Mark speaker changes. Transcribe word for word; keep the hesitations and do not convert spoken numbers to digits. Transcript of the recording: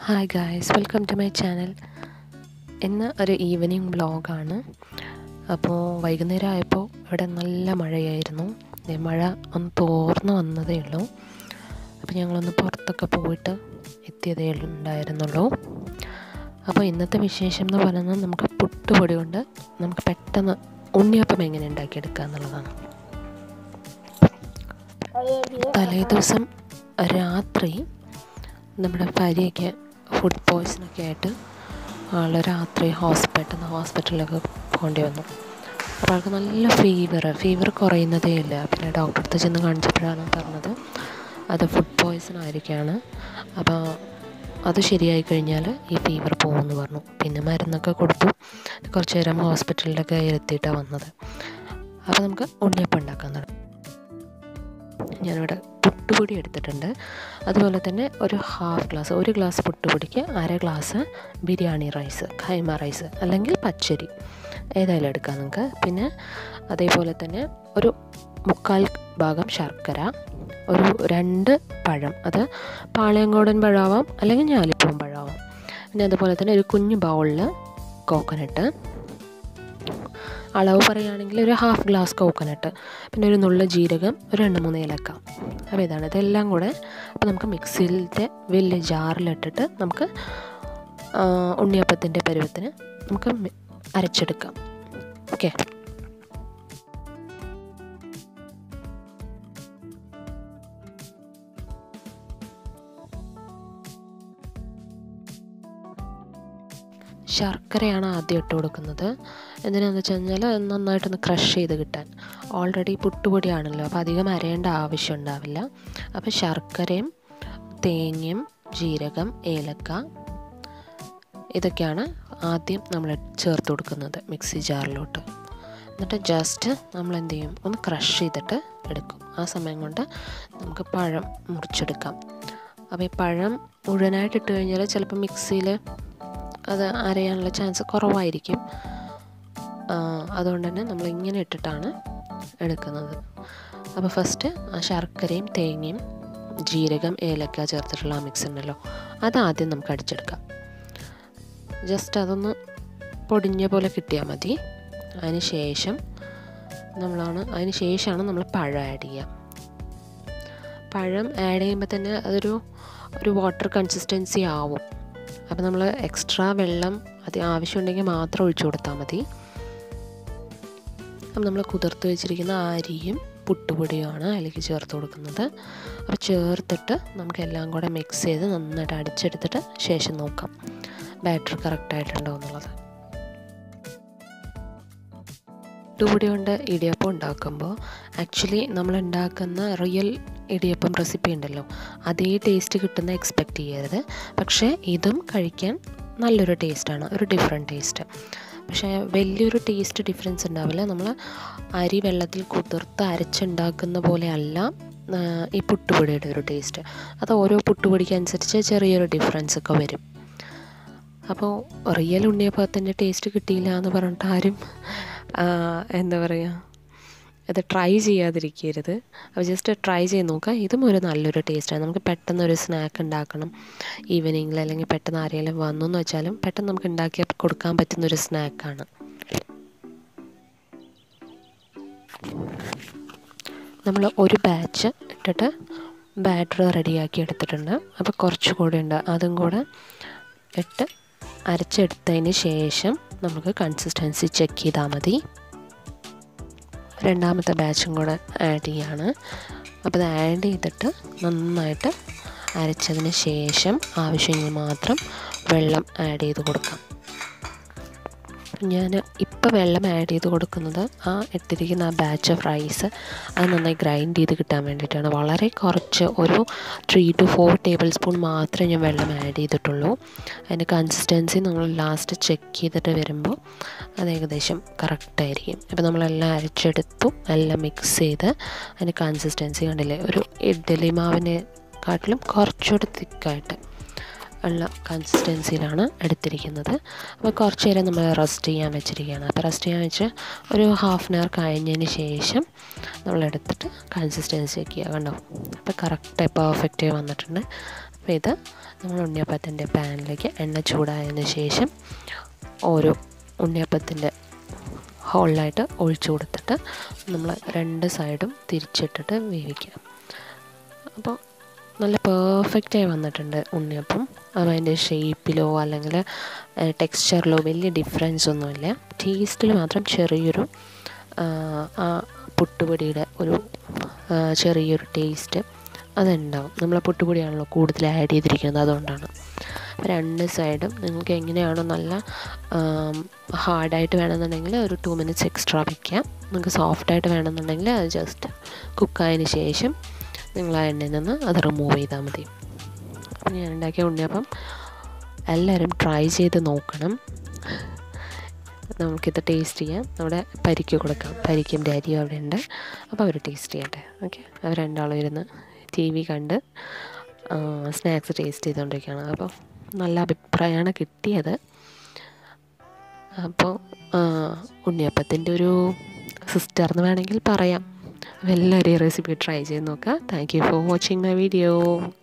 Speaker 1: Hi guys, welcome to my channel. ഇന്ന് ഒരു evening വ്ളോഗാണ്. അപ്പോൾ വൈകുന്നേരം ആയപ്പോൾ ഇവിടെ നല്ല മഴയായിരുന്നു. മഴ ഒന്ന് തോർന്ന് വന്നതേ ഉള്ളൂ. അപ്പോൾ ഞങ്ങളൊന്ന് പുറത്തൊക്കെ പോയിട്ട് എത്തിയതേ ഉണ്ടായിരുന്നുള്ളൂ. അപ്പോൾ ഇന്നത്തെ വിശേഷം എന്ന് പറയുന്നത് നമുക്ക് പുട്ടുപൊടി കൊണ്ട് നമുക്ക് പെട്ടെന്ന് ഉണ്ണിയപ്പം എങ്ങനെ ഉണ്ടാക്കിയെടുക്കുക എന്നുള്ളതാണ്. തലേ ദിവസം രാത്രി നമ്മുടെ പരിയൊക്കെ ഫുഡ് പോയ്സണൊക്കെ ആയിട്ട് ആൾ രാത്രി ഹോസ്പിറ്റൽ ഹോസ്പിറ്റലിലൊക്കെ പോകേണ്ടി വന്നു. അപ്പോൾ ആൾക്ക് നല്ല ഫീവർ ഫീവർ കുറയുന്നതേ ഇല്ല. പിന്നെ ഡോക്ടറെ അടുത്ത് ചെന്ന് കാണിച്ചപ്പോഴാണ് പറഞ്ഞത് അത് ഫുഡ് പോയ്സൺ ആയിരിക്കുകയാണ്. അപ്പോൾ അത് ശരിയായി കഴിഞ്ഞാൽ ഈ ഫീവർ പോകുമെന്ന് പറഞ്ഞു. പിന്നെ മരുന്നൊക്കെ കൊടുത്തു. കുറച്ച് നേരം ഹോസ്പിറ്റലിലൊക്കെ ഇരുത്തിയിട്ടാണ് വന്നത്. അപ്പോൾ നമുക്ക് ഉണ്ണിയപ്പം ഉണ്ടാക്കാൻ തുടങ്ങി. ഞാനിവിടെ പുട്ടുപൊടി എടുത്തിട്ടുണ്ട്. അതുപോലെ തന്നെ ഒരു ഹാഫ് ഗ്ലാസ് ഒരു ഗ്ലാസ് പുട്ടുപൊടിക്ക് അര glass biryani rice, khaima rice അല്ലെങ്കിൽ പച്ചരി ഏതായാലും എടുക്കാം നിങ്ങൾക്ക്. പിന്നെ അതേപോലെ തന്നെ ഒരു മുക്കാൽ ഭാഗം ശർക്കര, ഒരു രണ്ട് പഴം, അത് പാളയംകോടൻ പഴമാവാം അല്ലെങ്കിൽ ഞാലിപ്പൂവൻ പഴമാവാം. പിന്നെ അതുപോലെ തന്നെ ഒരു കുഞ്ഞു ബൗളിൽ കോക്കനട്ട്, അളവ് പറയുകയാണെങ്കിൽ ഒരു ഹാഫ് ഗ്ലാസ് കോക്കനട്ട്, പിന്നെ ഒരു നുള്ള ജീരകം, ഒരു രണ്ട് മൂന്ന് ഏലക്ക. അപ്പോൾ ഇതാണ് ഇതെല്ലാം കൂടെ. അപ്പോൾ നമുക്ക് മിക്സിയിലത്തെ വലിയ ജാറിലിട്ടിട്ട് നമുക്ക് ഉണ്ണിയപ്പത്തിൻ്റെ പരുവത്തിന് നമുക്ക് അരച്ചെടുക്കാം. ഓക്കെ, ശർക്കരയാണ് ആദ്യം ഇട്ട് കൊടുക്കുന്നത്. എന്തിനാണെന്ന് വെച്ച് കഴിഞ്ഞാൽ നന്നായിട്ടൊന്ന് ക്രഷ് ചെയ്ത് കിട്ടാൻ. ഓൾറെഡി പുട്ടുപൊടിയാണല്ലോ, അപ്പോൾ അധികം അരയേണ്ട ആവശ്യം ഉണ്ടാവില്ല. അപ്പോൾ ശർക്കരയും തേങ്ങയും ജീരകം ഏലക്ക ഇതൊക്കെയാണ് ആദ്യം നമ്മൾ ചേർത്ത് കൊടുക്കുന്നത് മിക്സി ജാറിലോട്ട്. എന്നിട്ട് ജസ്റ്റ് നമ്മൾ എന്ത് ചെയ്യും, ഒന്ന് ക്രഷ് ചെയ്തിട്ട് എടുക്കും. ആ സമയം കൊണ്ട് നമുക്ക് പഴം മുറിച്ചെടുക്കാം. അപ്പോൾ ഈ പഴം മുഴുവനായിട്ട് ഇട്ട് കഴിഞ്ഞാൽ ചിലപ്പോൾ മിക്സിയിൽ അത് അരയാനുള്ള ചാൻസ് കുറവായിരിക്കും. അതുകൊണ്ട് തന്നെ നമ്മൾ ഇങ്ങനെ ഇട്ടിട്ടാണ് എടുക്കുന്നത്. അപ്പോൾ ഫസ്റ്റ് ആ ശർക്കരയും തേങ്ങയും ജീരകം ഏലക്ക ചേർത്തിട്ടുള്ള ആ മിക്സ് ഉണ്ടല്ലോ, അതാദ്യം നമുക്ക് അടിച്ചെടുക്കാം. ജസ്റ്റ് അതൊന്ന് പൊടിഞ്ഞ പോലെ കിട്ടിയാൽ മതി. അതിന് ശേഷം നമ്മളാണ് അതിന് ശേഷമാണ് നമ്മൾ പഴം ആഡ് ചെയ്യുക. പഴം ആഡ് ചെയ്യുമ്പോൾ തന്നെ അതൊരു ഒരു വാട്ടർ കൺസിസ്റ്റൻസി ആവും. അപ്പോൾ നമ്മൾ എക്സ്ട്രാ വെള്ളം അത് ആവശ്യമുണ്ടെങ്കിൽ മാത്രം ഒഴിച്ചു കൊടുത്താൽ മതി. അപ്പം നമ്മൾ കുതിർത്ത് വെച്ചിരിക്കുന്ന അരിയും പുട്ടുപൊടിയുമാണ് അതിലേക്ക് ചേർത്ത് കൊടുക്കുന്നത്. അപ്പോൾ ചേർത്തിട്ട് നമുക്കെല്ലാം കൂടെ മിക്സ് ചെയ്ത് നന്നായിട്ട് അടിച്ചെടുത്തിട്ട് ശേഷം നോക്കാം ബാറ്റർ കറക്റ്റായിട്ടുണ്ടോ എന്നുള്ളത്. പുട്ടുപൊടി കൊണ്ട് ഇടിയപ്പം ഉണ്ടാക്കുമ്പോൾ ആക്ച്വലി നമ്മൾ ഉണ്ടാക്കുന്ന റിയൽ ഇടിയപ്പം റെസിപ്പി ഉണ്ടല്ലോ, അതേ ടേസ്റ്റ് കിട്ടുന്ന എക്സ്പെക്റ്റ് ചെയ്യരുത്. പക്ഷേ ഇതും കഴിക്കാൻ നല്ലൊരു ടേസ്റ്റാണ്, ഒരു ഡിഫറെൻറ്റ് ടേസ്റ്റ്. പക്ഷേ വലിയൊരു ടേസ്റ്റ് ഡിഫറൻസ് ഉണ്ടാവില്ല. നമ്മൾ അരി വെള്ളത്തിൽ കുതിർത്ത് അരച്ചുണ്ടാക്കുന്ന പോലെ അല്ല ഈ പുട്ടുപൊടിയുടെ ഒരു ടേസ്റ്റ്. അത് ഓരോ പുട്ടുപൊടിക്ക് അനുസരിച്ച് ചെറിയൊരു ഡിഫറൻസ് ഒക്കെ വരും. അപ്പോൾ റിയൽ ഉണ്ണിയപ്പത്തിൻ്റെ ടേസ്റ്റ് കിട്ടിയില്ല എന്ന് പറഞ്ഞിട്ട് ആരും എന്താ പറയുക അത് ട്രൈ ചെയ്യാതിരിക്കരുത്. അപ്പോൾ ജസ്റ്റ് ട്രൈ ചെയ്ത് നോക്കുക. ഇതും ഒരു നല്ലൊരു ടേസ്റ്റാണ്. നമുക്ക് പെട്ടെന്നൊരു സ്നാക്ക് ഉണ്ടാക്കണം ഈവനിങ്ങിൽ, അല്ലെങ്കിൽ പെട്ടെന്ന് ആരെങ്കിലും വന്നു എന്ന് വെച്ചാലും പെട്ടെന്ന് നമുക്ക് ഉണ്ടാക്കി കൊടുക്കാൻ പറ്റുന്നൊരു സ്നാക്കാണ്. നമ്മൾ ഒരു ബാച്ച് ഇട്ടിട്ട് ബാറ്റർ റെഡിയാക്കി എടുത്തിട്ടുണ്ട്. അപ്പോൾ കുറച്ച് കൂടെ ഉണ്ട്, അതും കൂടെ ഇട്ട് അരച്ചെടുത്തതിന് ശേഷം നമുക്ക് കൺസിസ്റ്റൻസി ചെക്ക് ചെയ്താൽ മതി. രണ്ടാമത്തെ ബാച്ചും കൂടെ ആഡ് ചെയ്യാണ്. അപ്പോൾ അത് ആഡ് ചെയ്തിട്ട് നന്നായിട്ട് അരച്ചതിന് ശേഷം ആവശ്യമെങ്കിൽ മാത്രം വെള്ളം ആഡ് ചെയ്ത് കൊടുക്കാം. ഞാൻ ഇപ്പോൾ വെള്ളം ആഡ് ചെയ്ത് കൊടുക്കുന്നത് ആ ഇട്ടിരിക്കുന്ന ആ ബാച്ച് ഓഫ് റൈസ് അത് നന്നായി ഗ്രൈൻഡ് ചെയ്ത് കിട്ടാൻ വേണ്ടിയിട്ടാണ്. വളരെ കുറച്ച് ഒരു three to four tablespoon മാത്രമേ ഞാൻ വെള്ളം ആഡ് ചെയ്തിട്ടുള്ളൂ. അതിൻ്റെ കൺസിസ്റ്റൻസി നമ്മൾ ലാസ്റ്റ് ചെക്ക് ചെയ്തിട്ട് വരുമ്പോൾ അത് ഏകദേശം കറക്റ്റായിരിക്കും. ഇപ്പോൾ നമ്മളെല്ലാം അരച്ചെടുത്തു, എല്ലാം മിക്സ് ചെയ്ത് അതിൻ്റെ കൺസിസ്റ്റൻസി കണ്ടില്ലേ, ഒരു ഇഡ്ഡലി മാവിനെക്കാട്ടിലും കുറച്ചുകൂടി തിക്കായിട്ട് ഉള്ള കൺസിസ്റ്റൻസിയിലാണ് എടുത്തിരിക്കുന്നത്. അപ്പോൾ കുറച്ച് നേരം നമ്മൾ റെസ്റ്റ് ചെയ്യാൻ വെച്ചിരിക്കുകയാണ്. അപ്പോൾ റെസ്റ്റ് ചെയ്യാൻ വെച്ച് ഒരു ഹാഫ് ആൻ അവർ കഴിഞ്ഞതിന് ശേഷം നമ്മളെടുത്തിട്ട് കൺസിസ്റ്റൻസി ഒക്കെ കണ്ടോ, അപ്പോൾ കറക്റ്റ് പെർഫെക്റ്റ് വന്നിട്ടുണ്ട്. അപ്പോൾ ഇത് നമ്മൾ ഉണ്ണിയപ്പത്തിൻ്റെ പാനിലേക്ക് എണ്ണ ചൂടായതിന് ശേഷം ഓരോ ഉണ്ണിയപ്പത്തിൻ്റെ ഹോളിലായിട്ട് ഒഴിച്ചു കൊടുത്തിട്ട് നമ്മൾ രണ്ട് സൈഡും തിരിച്ചിട്ടിട്ട് വേവിക്കുക. അപ്പോൾ നല്ല പെർഫെക്റ്റായി വന്നിട്ടുണ്ട് ഉണ്ണിയപ്പം. അപ്പോൾ അതിൻ്റെ ഷേപ്പിലോ അല്ലെങ്കിൽ ടെക്സ്ചറിലോ വലിയ ഡിഫറൻസ് ഒന്നുമില്ല. ടേസ്റ്റിൽ മാത്രം ചെറിയൊരു ആ പുട്ടുപൊടിയുടെ ഒരു ചെറിയൊരു ടേസ്റ്റ് അതുണ്ടാവും. നമ്മൾ പുട്ടുപൊടിയാണല്ലോ കൂടുതൽ ആഡ് ചെയ്തിരിക്കുന്നത്, അതുകൊണ്ടാണ്. രണ്ട് സൈഡും നിങ്ങൾക്ക് എങ്ങനെയാണോ നല്ല ഹാർഡായിട്ട് വേണമെന്നുണ്ടെങ്കിൽ ഒരു ടു മിനിറ്റ്സ് എക്സ്ട്രാ വയ്ക്കാം. നിങ്ങൾക്ക് സോഫ്റ്റായിട്ട് വേണമെന്നുണ്ടെങ്കിൽ അത് ജസ്റ്റ് കുക്കായതിന് ശേഷം നിങ്ങൾ ആ എണ്ണയിൽ നിന്ന് അത് റിമൂവ് ചെയ്താൽ മതി. അപ്പം ഞാൻ ഉണ്ടാക്കിയ ഉണ്ണിയപ്പം എല്ലാവരും ട്രൈ ചെയ്ത് നോക്കണം. നമുക്കിത് ടേസ്റ്റ് ചെയ്യാം. നമ്മുടെ പരിക്ക് കൊടുക്കാം. പരിക്കിൻ്റെ അരി അവിടെ ഉണ്ട്, അപ്പോൾ അവർ ടേസ്റ്റ് ചെയ്യട്ടെ. ഓക്കെ, അവർ രണ്ടാളും ഇരുന്ന് ടി വി കണ്ട് സ്നാക്സ് ടേസ്റ്റ് ചെയ്തുകൊണ്ടിരിക്കുകയാണ്. അപ്പോൾ നല്ല അഭിപ്രായമാണ് കിട്ടിയത്. അപ്പോൾ ഉണ്ണിയപ്പത്തിൻ്റെ ഒരു സിസ്റ്റർ എന്ന് വേണമെങ്കിൽ പറയാം. എല്ലാവരും ഈ റെസിപ്പി ട്രൈ ചെയ്ത് നോക്കുക. Thank you for watching my video.